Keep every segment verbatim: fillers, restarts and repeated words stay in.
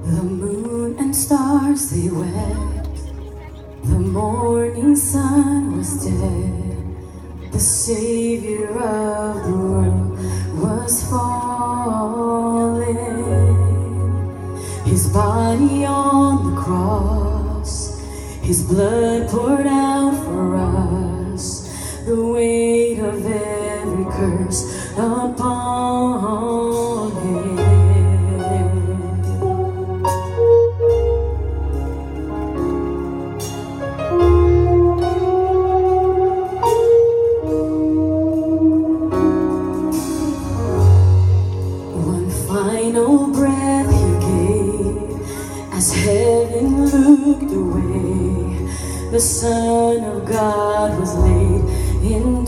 The moon and stars they wept, the morning sun was dead, the Savior of the world was fallen. His body on the cross, His blood poured out for us, the weight of every curse upon Him. Final breath He gave as heaven looked away. The Son of God was laid in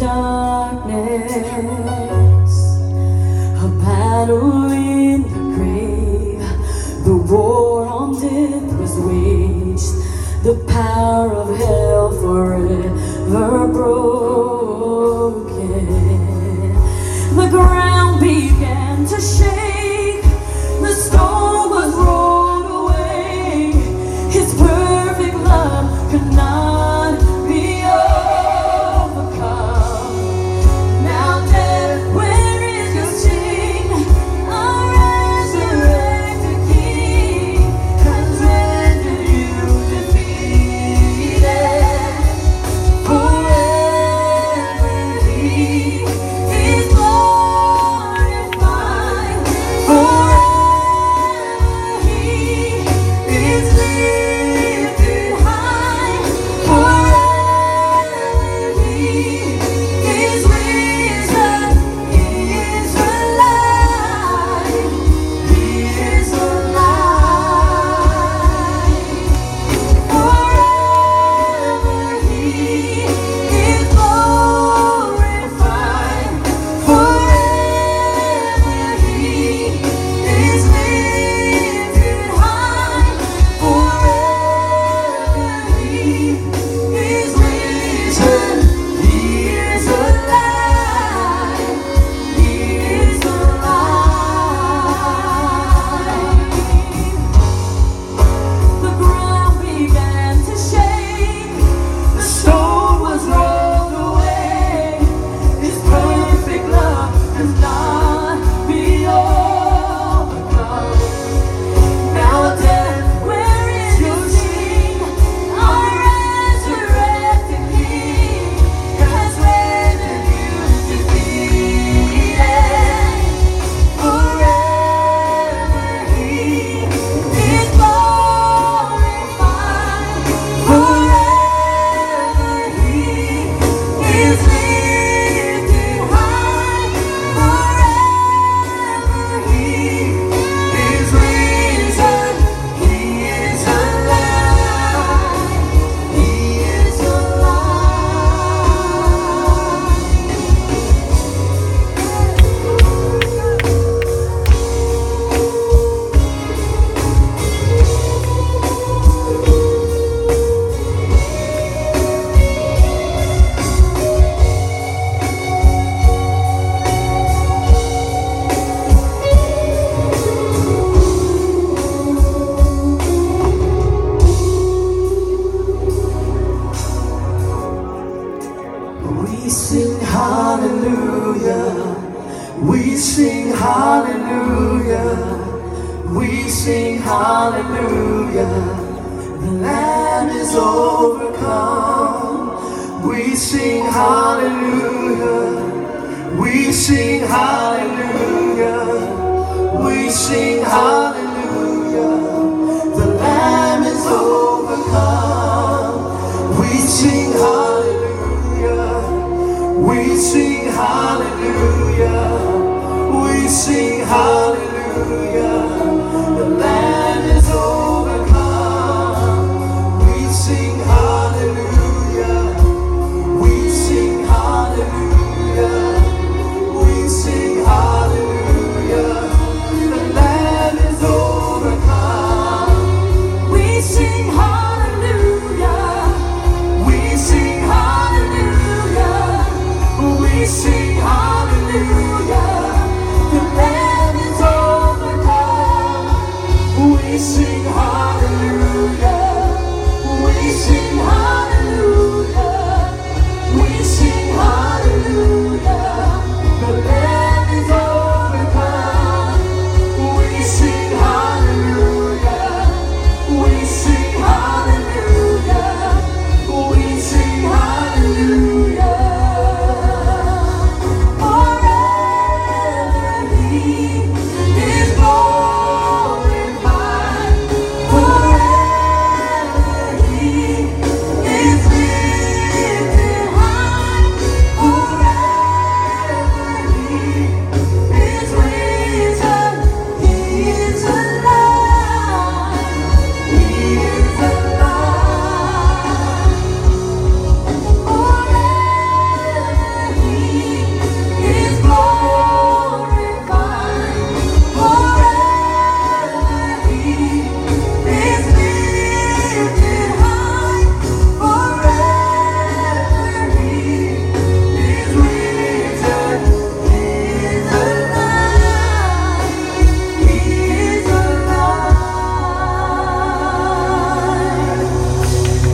darkness. A battle in the grave, the war on death was waged. The power of hell forever broken. The ground began to shake, the stone was rolled away. His perfect love could not be overcome. Now death, where is your sting? Our resurrected King has rendered you defeated. Forever He is glorified. Forever He is lifted high. Forever He is risen. He is alive. He is alive. Forever He is glorified. Forever He is lifted high. Forever He is risen. He is alive. He is alive. The ground began to shake, the stone was rolled away. His perfect love does not be overcome. Now death, where is your sting? Our resurrected King has rendered you defeated. Forever He is glorified. Forever He is lifted high. Forever He is risen. He is alive. He is alive. We sing hallelujah. We sing hallelujah. We sing hallelujah. The Lamb is overcome. We sing hallelujah. We sing hallelujah. We sing hallelujah. The Lamb is overcome. We sing hallelujah. We sing hallelujah. We sing hallelujah. The Lamb is overcome. We sing hallelujah. We sing hallelujah. We sing hallelujah. The Lamb is overcome. sing.